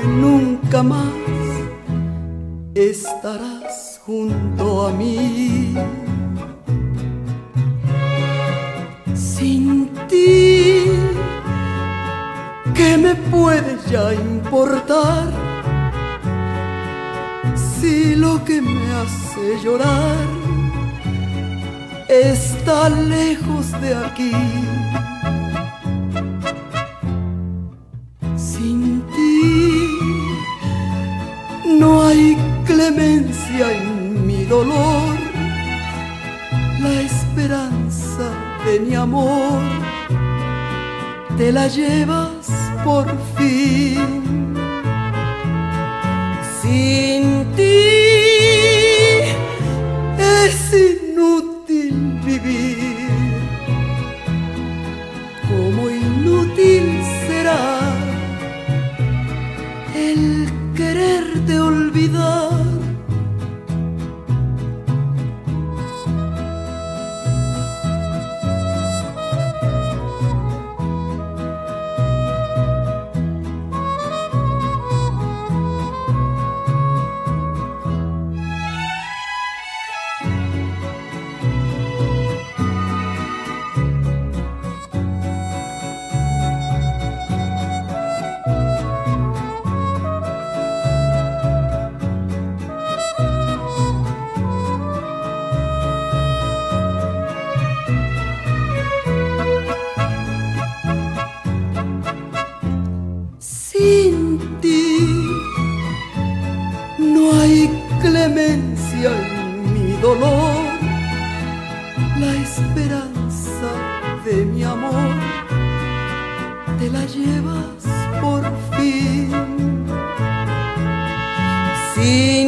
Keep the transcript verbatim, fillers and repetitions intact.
nunca más estarás junto a mí. Sin ti, ¿qué me puede ya importar? Si lo que me hace llorar está lejos de aquí. Sin ti no hay clemencia en mi dolor. La esperanza de mi amor te la llevas por fin. Sin ti es inútil vivir, como inútil será el quererte olvidar. Sin ti no hay clemencia en mi dolor. La esperanza de mi amor te la llevas por fin. Sin